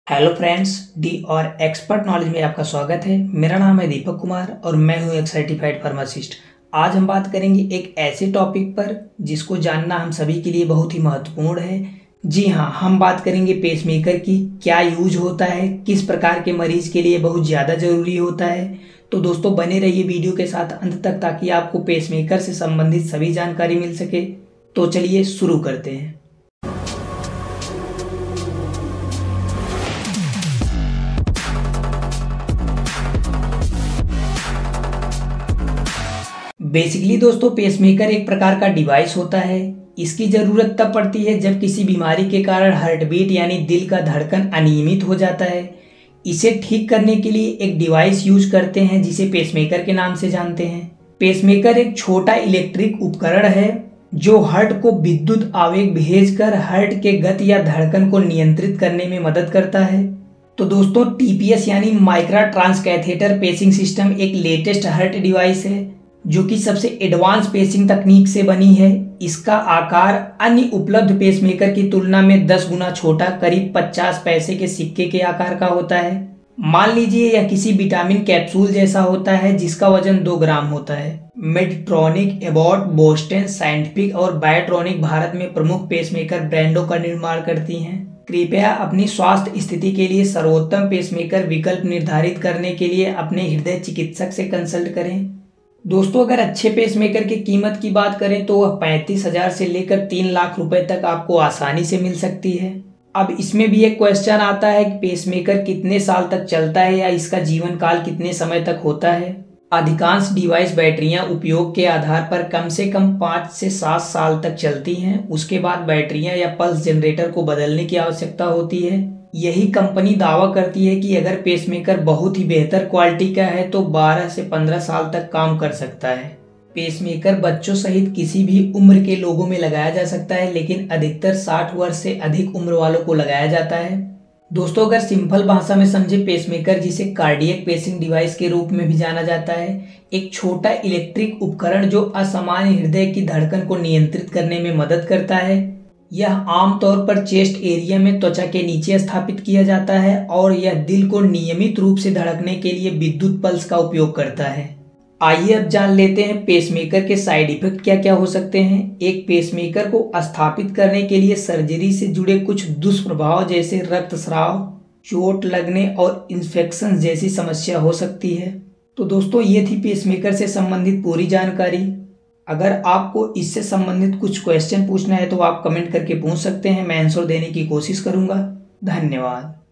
Hello friends, D और expert knowledge में आपका स्वागत है। मेरा नाम है दीपक कुमार और मैं हूं एक सर्टिफाइड फार्मासिस्ट। आज हम बात करेंगे एक ऐसे टॉपिक पर जिसको जानना हम सभी के लिए बहुत ही महत्वपूर्ण है। जी हाँ, हम बात करेंगे पेसमेकर की। क्या यूज होता है, किस प्रकार के मरीज के लिए बहुत ज़्यादा ज़रूरी होता है। तो दोस्तों बने रहिए वीडियो के साथ अंत तक ताकि आपको पेसमेकर से संबंधित सभी जानकारी मिल सके। तो चलिए शुरू करते हैं। बेसिकली दोस्तों, पेसमेकर एक प्रकार का डिवाइस होता है। इसकी ज़रूरत तब पड़ती है जब किसी बीमारी के कारण हार्ट बीट यानी दिल का धड़कन अनियमित हो जाता है। इसे ठीक करने के लिए एक डिवाइस यूज करते हैं जिसे पेसमेकर के नाम से जानते हैं। पेसमेकर एक छोटा इलेक्ट्रिक उपकरण है जो हार्ट को विद्युत आवेग भेजकर हार्ट के गति या धड़कन को नियंत्रित करने में मदद करता है। तो दोस्तों, टीपीएस यानी micro trans catheter pacing system एक लेटेस्ट हार्ट डिवाइस है जो कि सबसे एडवांस पेसिंग तकनीक से बनी है। इसका आकार अन्य उपलब्ध पेसमेकर की तुलना में 10 गुना छोटा, करीब 50 पैसे के सिक्के के आकार का होता है। मान लीजिए यह किसी विटामिन कैप्सूल जैसा होता है जिसका वजन 2 ग्राम होता है। मेडिट्रॉनिक, एबॉट, बोस्टन साइंटिफिक और बायोट्रॉनिक भारत में प्रमुख पेसमेकर ब्रांडों का निर्माण करती हैं। कृपया अपनी स्वास्थ्य स्थिति के लिए सर्वोत्तम पेसमेकर विकल्प निर्धारित करने के लिए अपने हृदय चिकित्सक से कंसल्ट करें। दोस्तों, अगर अच्छे पेसमेकर की कीमत की बात करें तो वह 35,000 से लेकर 3 लाख रुपए तक आपको आसानी से मिल सकती है। अब इसमें भी एक क्वेश्चन आता है कि पेसमेकर कितने साल तक चलता है या इसका जीवन काल कितने समय तक होता है। अधिकांश डिवाइस बैटरियां उपयोग के आधार पर कम से कम 5 से 7 साल तक चलती हैं। उसके बाद बैटरियां या पल्स जनरेटर को बदलने की आवश्यकता होती है। यही कंपनी दावा करती है कि अगर पेसमेकर बहुत ही बेहतर क्वालिटी का है तो 12 से 15 साल तक काम कर सकता है। पेसमेकर बच्चों सहित किसी भी उम्र के लोगों में लगाया जा सकता है, लेकिन अधिकतर 60 वर्ष से अधिक उम्र वालों को लगाया जाता है। दोस्तों, अगर सिंपल भाषा में समझे, पेसमेकर जिसे कार्डियक पेसिंग डिवाइस के रूप में भी जाना जाता है, एक छोटा इलेक्ट्रिक उपकरण जो असामान्य हृदय की धड़कन को नियंत्रित करने में मदद करता है। यह आमतौर पर चेस्ट एरिया में त्वचा के नीचे स्थापित किया जाता है और यह दिल को नियमित रूप से धड़कने के लिए विद्युत पल्स का उपयोग करता है। आइए अब जान लेते हैं पेसमेकर के साइड इफेक्ट क्या क्या हो सकते हैं। एक पेसमेकर को स्थापित करने के लिए सर्जरी से जुड़े कुछ दुष्प्रभाव जैसे रक्तस्राव, चोट लगने और इन्फेक्शन जैसी समस्या हो सकती है। तो दोस्तों, ये थी पेसमेकर से संबंधित पूरी जानकारी। अगर आपको इससे संबंधित कुछ क्वेश्चन पूछना है तो आप कमेंट करके पूछ सकते हैं, मैं आंसर देने की कोशिश करूंगा। धन्यवाद।